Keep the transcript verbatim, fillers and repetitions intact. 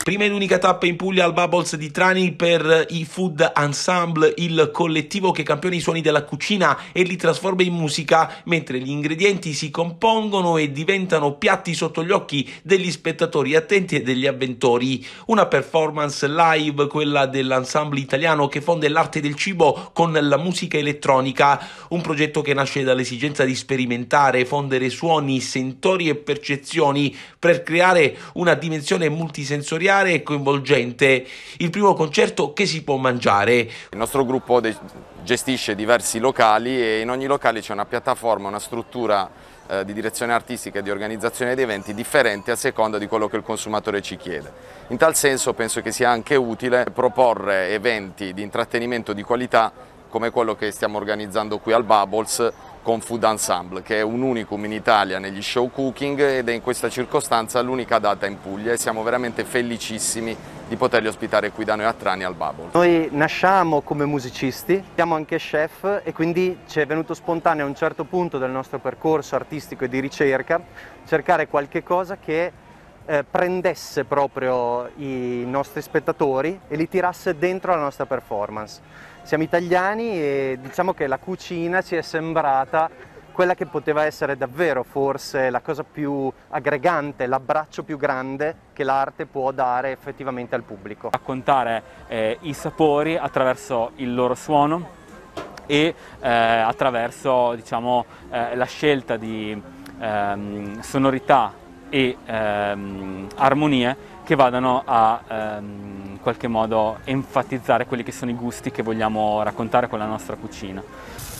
Prima ed unica tappa in Puglia al Bubbles di Trani per i Food Ensemble, il collettivo che campiona i suoni della cucina e li trasforma in musica, mentre gli ingredienti si compongono e diventano piatti sotto gli occhi degli spettatori attenti e degli avventori. Una performance live, quella dell'ensemble italiano che fonde l'arte del cibo con la musica elettronica, un progetto che nasce dall'esigenza di sperimentare, fondere suoni, sentori e percezioni per creare una dimensione multisensoriale e coinvolgente. Il primo concerto che si può mangiare. Il nostro gruppo gestisce diversi locali e in ogni locale c'è una piattaforma, una struttura eh, di direzione artistica e di organizzazione di eventi differenti a seconda di quello che il consumatore ci chiede. In tal senso penso che sia anche utile proporre eventi di intrattenimento di qualità come quello che stiamo organizzando qui al Bubbles con Food Ensemble, che è un unicum in Italia negli show cooking ed è in questa circostanza l'unica data in Puglia e siamo veramente felicissimi di poterli ospitare qui da noi a Trani al Bubbles. Noi nasciamo come musicisti, siamo anche chef e quindi ci è venuto spontaneo a un certo punto del nostro percorso artistico e di ricerca cercare qualche cosa che eh, prendesse proprio i nostri spettatori e li tirasse dentro la nostra performance. Siamo italiani e diciamo che la cucina ci è sembrata quella che poteva essere davvero forse la cosa più aggregante, l'abbraccio più grande che l'arte può dare effettivamente al pubblico. Raccontare eh, i sapori attraverso il loro suono e eh, attraverso diciamo, eh, la scelta di ehm, sonorità e ehm, armonie che vadano a ehm, in qualche modo enfatizzare quelli che sono i gusti che vogliamo raccontare con la nostra cucina.